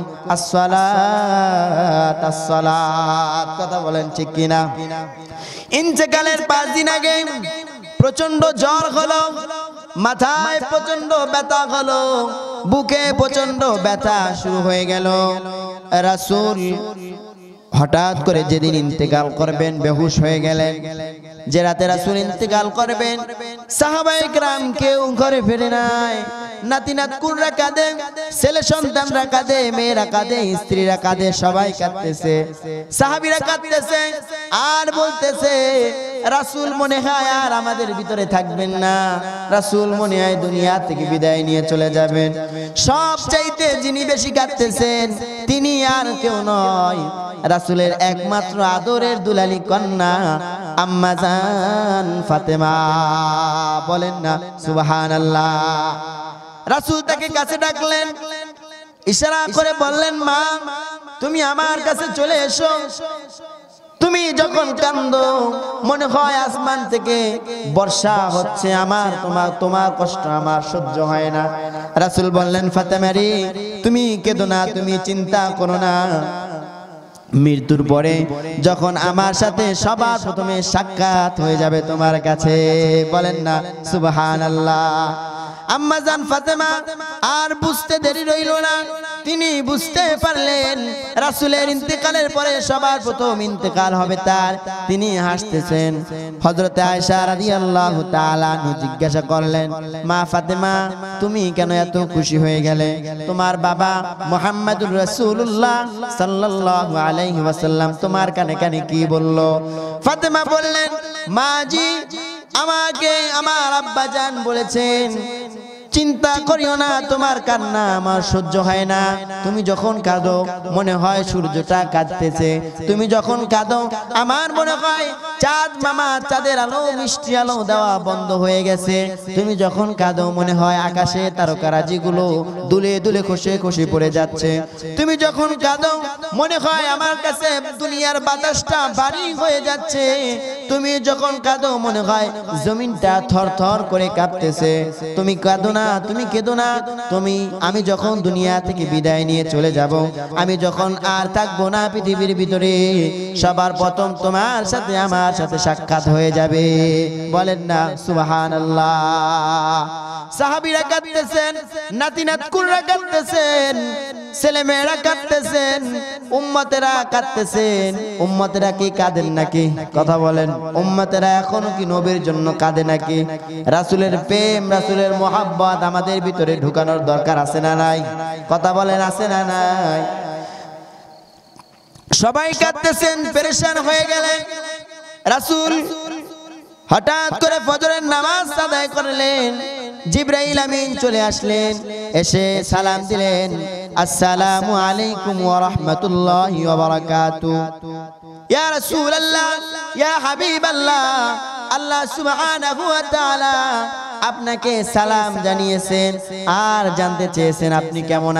আসসালাত আসসালাত। কথা বলেন ঠিক কিনা? ইন্তেকালের পাঁচ দিন আগে প্রচন্ড জ্বর হলো, মাথায় প্রচন্ড ব্যথা হলো, বুকে প্রচন্ড ব্যথা শুরু হয়ে গেল। রাসূল হঠাৎ করে যেদিন ইন্তেকাল করবেন বেহুশ হয়ে গেলেন। যে রাতে রাসূল ইন্তেকাল করবেন, সাহাবায়ে কেরাম কেউ ঘরে ফিরে নাই। নাতি নাতকুররা কাঁদে, ছেলে সন্তানরা কাঁদে, মেয়েরা কাঁদে, স্ত্রীরা কাঁদে, সবাই কাঁদতেছে, সাহাবীরা কাঁদতেছে আর বলতেছে, রাসূল মনে হয় আর আমাদের ভিতরে থাকবেন না, রাসূল মনে হয় দুনিয়া থেকে বিদায় নিয়ে চলে যাবেন। সব চাইতে যিনি বেশি কাঁদতেছেন তিনি আর কেউ নয়, রাসূলের একমাত্র আদরের দুলালী কন্যা আম্মা জান ফাতেমা। বলেন না সুবহানাল্লাহ। রাসূল তাকে কাছে ডাকলেন, ইশারা করে বললেন, মা তুমি আমার কাছে চলে এসো। তুমি যখন কান্দো মনে হয় আসমান থেকে বর্ষা হচ্ছে, আমার তোমার তোমার কষ্ট আমার সহ্য হয় না। রাসূল বললেন, ফাতেমা রে তুমি কেঁদো না, তুমি চিন্তা করো না, মৃত্যুর পরে যখন আমার সাথে সবার প্রথমে সাক্ষাৎ হয়ে যাবে তোমার কাছে। বলেন না সুবহানাল্লাহ। আম্মা জান ফাতেমা আর বুঝতে দেরি রইল না, তিনি বুঝতে পারলেন রাসূলের ইন্তেকালের পরে সবার প্রথম ইন্তেকাল হবে তার। তিনি হাসতেছেন। হযরতে আয়েশা রাদিয়াল্লাহু তাআলা জিজ্ঞাসা করলেন, মা ফাতেমা তুমি কেন এত খুশি হয়ে গেলে? তোমার বাবা মুহাম্মদুর রাসূলুল্লাহ সাল্লাল্লাহু আলাইহি ওয়াসাল্লাম তোমার কানে কানে কি বলল? ফাতেমা বললেন, মা জি আমাকে আমার আব্বা জান বলেছেন, চিন্তা করিও না, তোমার কান্না আমার সহ্য হয় না। তুমি যখন কাঁদো মনে হয় সূর্যটা কাঁদতেছে, তুমি যখন কাঁদো আমার মনে হয় চাঁদ মামা চাঁদের আলো মিষ্টি আলো দেওয়া বন্ধ হয়ে গেছে। তুমি যখন কাঁদো মনে হয় আকাশে তারকারাজিগুলো দুলে দুলে খসে খসে পড়ে যাচ্ছে। তুমি যখন কাঁদো মনে হয় আমার কাছে দুনিয়ার বাতাসটা ভারী হয়ে যাচ্ছে। তুমি যখন কাঁদো মনে হয় জমিনটা থরথর করে কাঁপতেছে। তুমি কাঁদো না, তুমি কেঁদো না। তুমি আমি যখন দুনিয়া থেকে বিদায় নিয়ে চলে যাব, আমি যখন আর থাকবো না পৃথিবীর ভিতরে, সবার প্রথম তোমার সাথে আমার সাথে সাক্ষাৎ হয়ে যাবে। বলেন না সুবহানাল্লাহ। সাহাবীরা কাঁদতেছেন, নাতি নাতকুররা কাঁদতেছেন, ছেলে মেয়েরা কাঁদতেছেন, উম্মতেরা কাঁদতেছেন। উম্মতেরা কি কাঁদেন নাকি? কথা বলেন, উম্মতেরা এখনো কি নবীর জন্য কাঁদে নাকি? রাসূলের প্রেম, রাসূলের মোহাব্বত আমাদের ভিতরে ঢুকানোর দরকার আছে না নাই? কথা বলেন, আছে না নাই? সবাই কাঁদতেছেন, পেরেশান হয়ে গেলেন। রাসূল হঠাৎ করে ফজরের নামাজ আদায় করলেন। জিবরাইল আমিন চলে আসলেন, এসে সালাম দিলেন, আসসালামু আলাইকুম ওয়া রাহমাতুল্লাহি ওয়া বারাকাতুহু। ইয়া রাসূলুল্লাহ, ইয়া হাবিবাল্লাহ, আল্লাহ সুবহানাহু ওয়া তাআলা আপনাকে সালাম জানিয়েছেন আর জানতে চেয়েছেন আপনি কেমন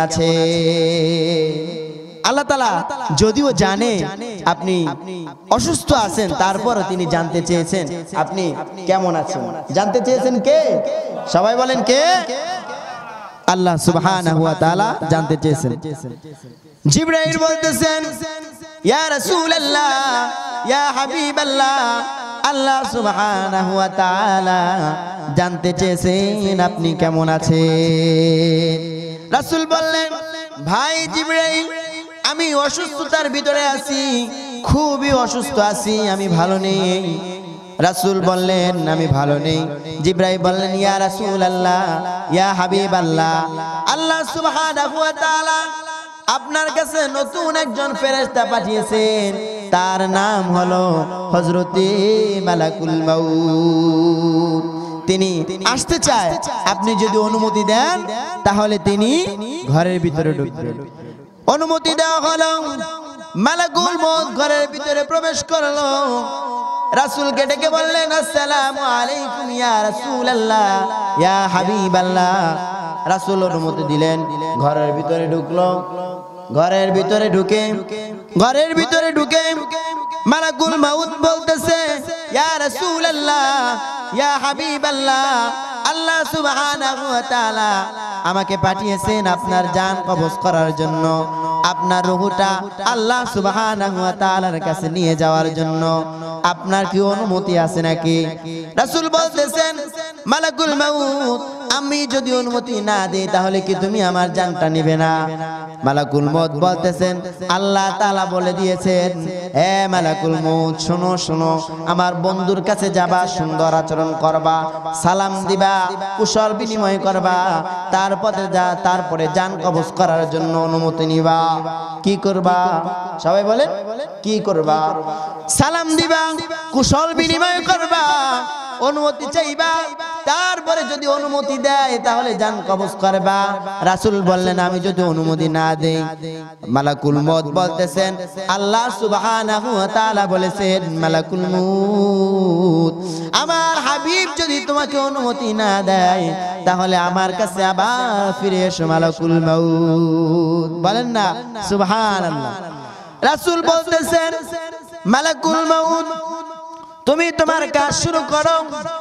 আছেন। আল্লাহ তাআলা যদিও জানে আপনি অসুস্থ আছেন, তারপরও তিনি জানতে চেয়েছেন আপনি কেমন আছেন। জানতে চেয়েছেন কে? সবাই বলেন কে? আল্লাহ সুবহানাহু ওয়া তাআলা জানতে চেয়েছেন। জিবরাইল বলতেছেন, ইয়া রাসূলুল্লাহ, ইয়া হাবিবাল্লাহ, আল্লাহ সুবহানাহু ওয়া তাআলা জানতে চেয়েছেন আপনি কেমন আছেন। রাসূল বললেন, ভাই জিবরাইল, আমি অসুস্থতার ভিতরে আছি, খুবই অসুস্থ আছি, আমি ভালো নেই। রাসূল বললেন, আমি ভালো নেই। জিবরাইল বললেন, ইয়া রাসূলুল্লাহ, ইয়া হাবিবাল্লাহ, আল্লাহ সুবহানাহু ওয়া তাআলা আপনার কাছে নতুন একজন ফেরেশতা পাঠিয়েছেন, তার নাম হলো হযরতে মালাকুল মাউত। তিনি আসতে চায়, আপনি যদি অনুমতি দেন তাহলে তিনি ঘরের ভিতরে ঢুকবেন। অনুমতি দেওয়া হলো, মালাকুল মউত ঘরের ভিতরে প্রবেশ করলো। রাসূলকে ডেকে বললেন, আসসালামু আলাইকুম ইয়া রাসূলুল্লাহ, ইয়া হাবিবাল্লাহ। রাসূল অনুমতি দিলেন, ঘরের ভিতরে ঢুকলো। ঘরের ভিতরে ঢুকে ঘরের ভিতরে ঢুকে মালাকুল মউত বলতেছে, ইয়া রাসূলুল্লাহ, ইয়া হাবিবাল্লাহ, আল্লাহ সুবহানাহু ওয়া তাআলা আমাকে পাঠিয়েছেন আপনার জান কবজ করার জন্য, আপনার রূহটা আল্লাহ সুবহানাহু ওয়া তাআলার কাছে নিয়ে যাওয়ার জন্য। আপনার কি অনুমতি আছে নাকি? রাসূল বলতেছেন, মালাকুল মউত, আমি যদি অনুমতি না দেই তাহলে কি তুমি আমার জানটা নেবে না? মালাকুল মউত বলতেছেন, আল্লাহ তাআলা বলে দিয়েছেন, হে মালাকুল মউত, শোনো শোনো, আমার বন্ধুর কাছে যাবা, সুন্দর আচরণ করবা, সালাম দিবা, কুশল বিনিময় করবা, তারপরে যা তারপরে জান কবজ করার জন্য অনুমতি নিবা। কি করবা? সবাই বলেন, কি করবা? সালাম দিবা, কুশল বিনিময় করবা, অনুমতি চাইবা, তারপরে যদি অনুমতি দেয় তাহলে জান কবজ করবা। রাসূল বললেন, আমি যদি অনুমতি না দেই? মালাকুল মউত বলতেছেন, আল্লাহ সুবহানাহু ওয়া তাআলা বলেছেন, মালাকুল মউত, আমার হাবিব যদি তোমাকে অনুমতি না দেয় তাহলে আমার কাছে আবার ফিরে এসো মালাকুল মউত। বলেন না সুবহানাল্লাহ। রাসূল বলতেছেন, মালাকুল মউত, তুমি তোমার কাজ শুরু করো।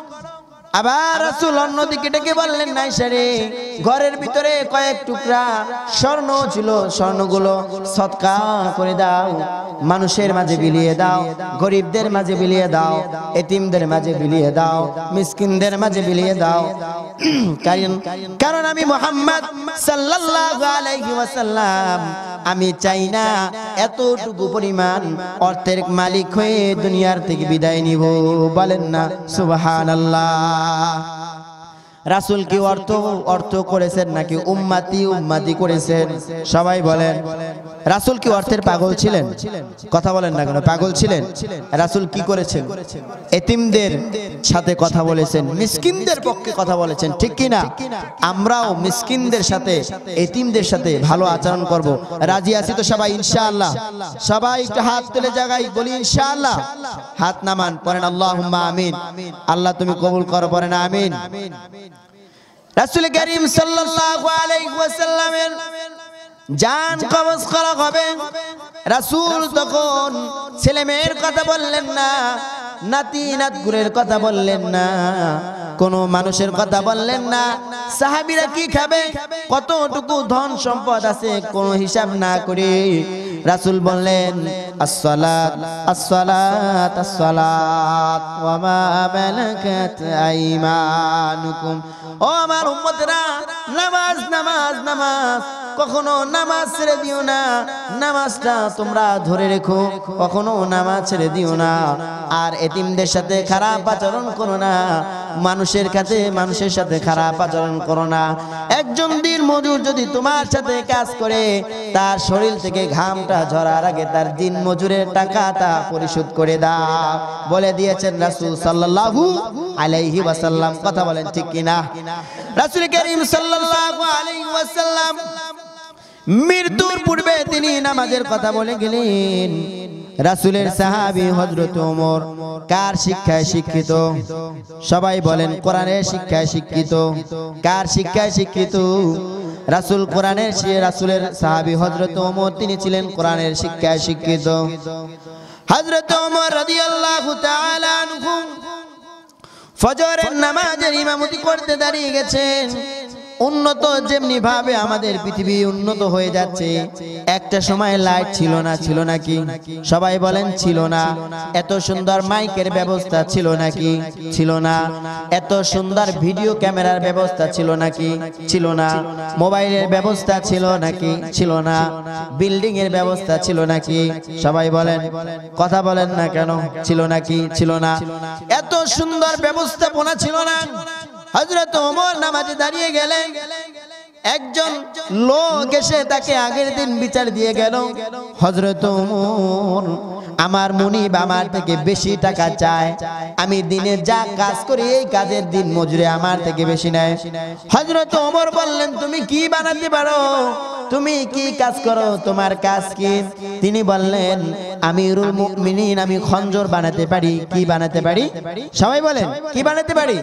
আবার রাসূল অন্যদিকে ডেকে বললেন, নাইসারে, ঘরের ভিতরে কয়েক টুকরা স্বর্ণ ছিল, স্বর্ণগুলো সদকা করে দাও, মানুষের মাঝে বিলিয়ে দাও, গরিবদের মাঝে বিলিয়ে দাও, এতিমদের মাঝে বিলিয়ে দাও, মিসকিনদের মাঝে বিলিয়ে দাও। কারণ কারণ আমি মুহাম্মদ সাল্লাল্লাহু আলাইহি ওয়াসাল্লাম, আমি চাই না এতটুকু পরিমাণ অর্থের মালিক হয়ে দুনিয়ার থেকে বিদায় নিব। বলেন না সুবহানাল্লাহ। রাসূল কি অর্থ অর্থ করেছেন নাকি উম্মতি উম্মতি করেছেন? সবাই বলেন। রাসূল কি অর্থের পাগল ছিলেন? কথা বলেন না কেন, পাগল ছিলেন? রাসূল কি করেছেন? এতিমদের সাথে কথা বলেছেন, মিসকিনদের পক্ষে কথা বলেছেন, ঠিক কি না? আমরাও মিসকিনদের সাথে এতিমদের সাথে ভালো আচরণ করব। রাজি আছি তো সবাই ইনশাআল্লাহ? সবাই একটু হাত তুলে জায়গায় বলি ইনশাআল্লাহ। হাত নামান, পড়েন আল্লাহুম্মা আমিন। আল্লাহ তুমি কবুল করো, পড়েন আমিন। রাসূল করিম সাল্লাল্লাহু আলাইহি ওয়াসাল্লামের জান কবজ করা হবে। রাসূল তখন ছেলে মেয়ের কথা বললেন না, নাতি নাতগুরের কথা বললেন না, কোন মানুষের কথা বললেন না। সাহাবীরা কি খাবে, কতটুকু ধন সম্পদ আছে কোন হিসাব না করে রাসূল বললেন আসসালাত আসসালাত আসসালাত ওয়া মা মালাকাত আইমানুকুম। ও আমার উম্মতরা, নামাজ নামাজ নামাজ, কখনো নামাজ ছেড়ে দিও না, নামাজটা তোমরা ধরে রেখো, কখনো নামাজ ছেড়ে দিও না। আর এতিমদের সাথে খারাপ আচরণ করো না, মানুষের কাছে মানুষের সাথে খারাপ আচরণ করো না। একজন দিন মজুর যদি তোমার সাথে কাজ করে, তার শরীর থেকে ঘামটা ঝরার আগে তার দিন মজুরের টাকাটা পরিশোধ করে দাও, বলে দিয়েছেন রাসূল সাল্লাল্লাহু আলাইহি ওয়াসাল্লাম। কথা বলেন ঠিক কিনা? রাসূল করিম সাল্লাল্লাহু আলাইহি ওয়াসাল্লাম মৃত্যুর পূর্বে তিনি নামাজের কথা বলে গেলেন। রাসূলের সাহাবী হযরত ওমর কার শিক্ষায় শিক্ষিত? সবাই বলেন কোরআনের শিক্ষায় শিক্ষিত। কার শিক্ষায় শিক্ষিত? রাসূল কোরআনের, রাসূলের সাহাবী হযরত ওমর তিনি ছিলেন কোরআনের শিক্ষায় শিক্ষিত। হযরত ওমর রাদিয়াল্লাহু তাআলা আনহু ফজরের নামাজের ইমামতি করতে দাঁড়িয়ে গেছেন। উন্নত যেমনি ভাবে আমাদের পৃথিবী উন্নত হয়ে যাচ্ছে, একটা সময় লাইট ছিল না, ছিল নাকি? সবাই বলেন ছিল না। এত সুন্দর মাইকের ব্যবস্থা ছিল নাকি? ছিল না। এত সুন্দর ভিডিও ক্যামেরার ব্যবস্থা ছিল নাকি? ছিল না। মোবাইলের ব্যবস্থা ছিল নাকি? ছিল না। বিল্ডিং এর ব্যবস্থা ছিল নাকি? সবাই বলেন, কথা বলেন না কেন? ছিল নাকি? ছিল না। এত সুন্দর ব্যবস্থাপনা ছিল না। হযরত ওমর নামাজে দাঁড়িয়ে গেলেন, একজন লোক এসে তাকে আগের দিন বিচার দিয়ে গেল, হযরত ওমর আমার মুনিব আমার থেকে বেশি টাকা চায়, আমি দিনে যা কাজ করি এই কাজের দিন মজুরি আমার থেকে বেশি নেয়। হযরত ওমর বললেন তুমি কি বানাতে পারো, তুমি কি কাজ করো, তোমার কাজ কি? তিনি বললেন আমিরুল মুমিনিন, আমি খঞ্জর বানাতে পারি। কি বানাতে পারি? সবাই বলেন কি বানাতে পারি?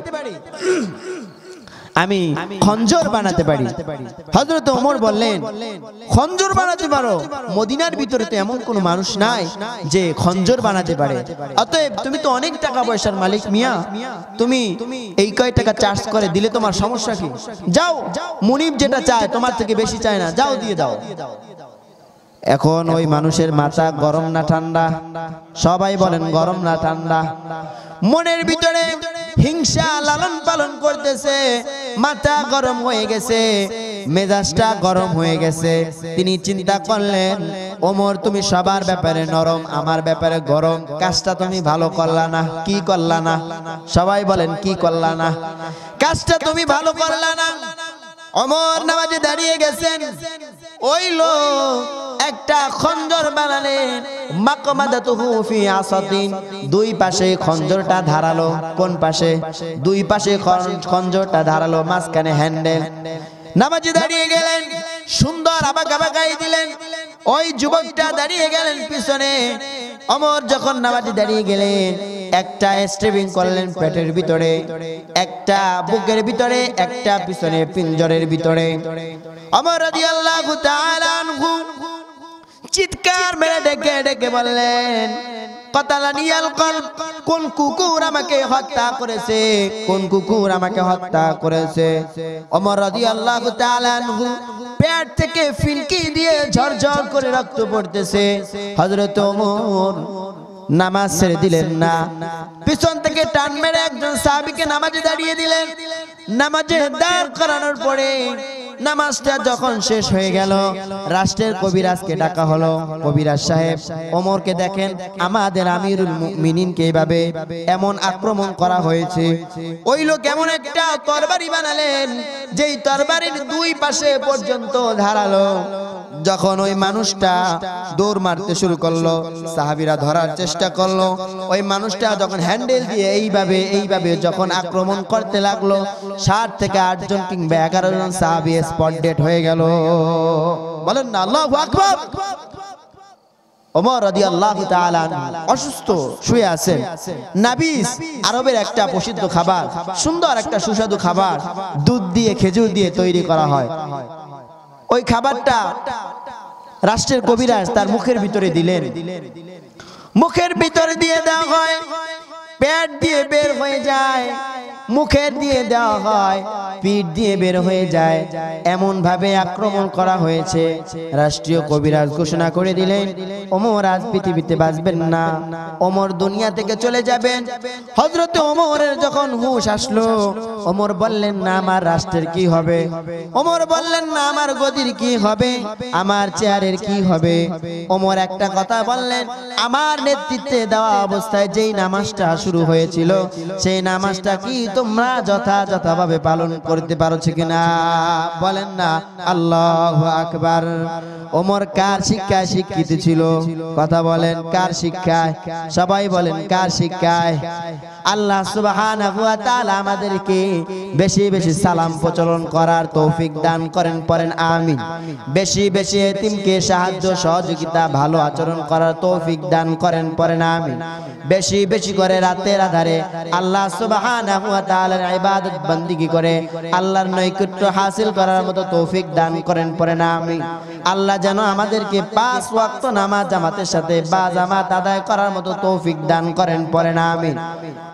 আমি খঞ্জর বানাতে পারি। হযরত ওমর বললেন খঞ্জর বানাতে পারো? মদিনার ভিতরে তো এমন কোন মানুষ নাই যে খঞ্জর বানাতে পারে। অতএব তুমি তো অনেক টাকা পয়সার মালিক মিয়া, তুমি এই কয় টাকা চার্জ করে দিলে তোমার সমস্যা কি? যাও, মুনিব যেটা চায় তোমার থেকে বেশি চায় না, যাও দিয়ে দাও। এখন ওই মানুষের মাথা গরম না ঠান্ডা? সবাই বলেন গরম না ঠান্ডা? মনের ভিতরে হিংসা লালন পালন করতেছে, মাথা গরম হয়ে গেছে, মেজাজটা গরম হয়ে গেছে। তিনি চিন্তা করলেন ওমর তুমি সবার ব্যাপারে নরম, আমার ব্যাপারে গরম, কাজটা তুমি ভালো করলা না। কি করলা না? সবাই বলেন কি করলা না? কাজটা তুমি ভালো করলা না। ওমর নামাজে দাঁড়িয়ে গেছেন, ওই লোক একটা খঞ্জর বানালেন, মাকমাদাতুহু ফি আসাতিন, দুই পাশে খঞ্জরটা ধারালো। কোন পাশে? দুই পাশে খঞ্জরটা ধারালো, মাঝখানে হ্যান্ডেল। নামাজে দাঁড়িয়ে গেলেন, সুন্দর আবাক আবাকাই দিলেন। ওই যুবকটা দাঁড়িয়ে গেলেন পিছনে। ওমর যখন নামাজে দাঁড়িয়ে গেলেন, একটা স্ট্রেপিং করলেন পেটের ভিতরে, একটা বুকের ভিতরে, একটা পিছনে পিঞ্জরের ভিতরে। ওমর রাদিয়াল্লাহু তাআলা আনহু চিৎকার মেরে ডেকে ডেকে বললেন কাতালানিয়াল কলব, কোন কুকুর আমাকে হত্যা করেছে, কোন কুকুর আমাকে হত্যা করেছে? ওমর রাদিয়াল্লাহু তাআলা আনহু পেট থেকে ফিনকি দিয়ে ঝরঝর করে রক্ত পড়তেছে। হযরত ওমর নামাজ ছেড়ে দিলেন না, পিছন থেকে টান মেরে একজন সাহাবীকে নামাজে দাঁড়িয়ে দিলেন। নামাজে দাঁড় করানোর পরে নামাজটা যখন শেষ হয়ে গেল, রাষ্ট্রের কবিরাজকে ডাকা হলো। কবিরাজ সাহেব, ওমরকে দেখেন আমাদের আমিরুল মুমিনিনকে এইভাবে এমন আক্রমণ করা হয়েছে। ওই লোক এমন একটা তরবারি বানালেন, যেই তরবারির দুই পাশে পর্যন্ত ধারালো। যখন ওই মানুষটা দৌড় মারতে শুরু করলো, সাহাবীরা ধরার চেষ্টা করলো। ওই মানুষটা যখন হ্যান্ডেল দিয়ে এইভাবে এইভাবে যখন আক্রমণ করতে লাগলো, ষাট থেকে আট জন কিংবা এগারো জন সাহাবী স্পট ডেড হয়ে গেল। বলেন না আল্লাহু আকবার। ওমর রাদিয়াল্লাহু তাআলা অসুস্থ শুয়ে আছেন। নাবিস আরবের একটা প্রসিদ্ধ খাবার, সুন্দর একটা সুস্বাদু খাবার, দুধ দিয়ে খেজুর দিয়ে তৈরি করা হয়। ওই খাবারটা রাষ্ট্রের কবিরাজ তার মুখের ভিতরে দিলেন। মুখের ভিতরে দিয়ে দেওয়া হয়, পেট দিয়ে বের হয়ে যায়, মুখের দিয়ে দেওয়া হয়, পিঠ দিয়ে বের হয়ে যায়। এমন ভাবে আক্রমণ করা হয়েছে, রাষ্ট্রীয় কবিরাজ ঘোষণা করে দিলেন ওমর আজ পৃথিবীতে বাঁচবেন না, ওমর দুনিয়া থেকে চলে যাবেন। হযরতে ওমরের যখন হুঁশ আসলো, ওমর বললেন না আমার রাষ্ট্রের কি হবে, ওমর বললেন না আমার গদির কি হবে, আমার চেয়ারের কি হবে। ওমর একটা কথা বললেন, আমার নেতৃত্বে দেওয়া অবস্থায় যেই নামাজটা শুরু হয়েছিল, সেই নামাজটা কি তোমরা যথাযথভাবে পালন করতে পারছো কিনা? বলেন না আল্লাহু আকবার। ওমর কার শিক্ষায় শিক্ষিত ছিল? কথা বলেন কার শিক্ষায়? সবাই বলেন কার শিক্ষায়? আল্লাহ সুবহানাহু ওয়া তাআলা আমাদেরকে বেশি বেশি সালাম প্রচলন করার তৌফিক দান করেন, পড়েন আমিন। বেশি বেশি এতিমকে সাহায্য সহযোগিতা ভালো আচরণ করার তৌফিক দান করেন, পড়েন আমিন। বেশি বেশি করে রাতের আধারে আল্লাহ সুবহানাহু ওয়া তাআলার ইবাদত বন্দেগী করে আল্লাহর নৈকট্য হাসিল করার মতো তৌফিক দান করেন, পড়েন আমিন। আল্লাহ যেন আমাদেরকে পাঁচ ওয়াক্ত নামাজ জামাতের সাথে বা জামাত আদায় করার মতো তৌফিক দান করেন, পড়েন আমিন।